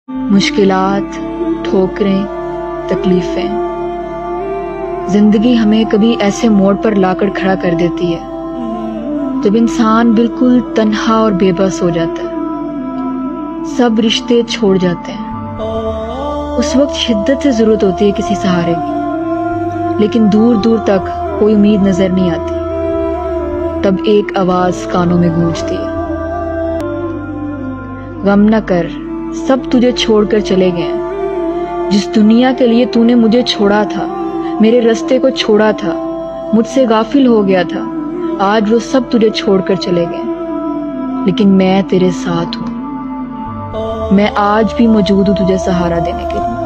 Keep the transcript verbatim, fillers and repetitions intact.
मुश्किलात, ठोकरें, तकलीफें, जिंदगी हमें कभी ऐसे मोड़ पर लाकर खड़ा कर देती है जब इंसान बिल्कुल तन्हा और बेबस हो जाता है। सब रिश्ते छोड़ जाते हैं। उस वक्त शिद्दत से जरूरत होती है किसी सहारे की, लेकिन दूर दूर तक कोई उम्मीद नजर नहीं आती। तब एक आवाज कानों में गूंजती है, गम न कर, सब तुझे छोड़कर चले गए। जिस दुनिया के लिए तूने मुझे छोड़ा था, मेरे रास्ते को छोड़ा था, मुझसे गाफिल हो गया था, आज वो सब तुझे छोड़कर चले गए। लेकिन मैं तेरे साथ हूं, मैं आज भी मौजूद हूं तुझे सहारा देने के लिए।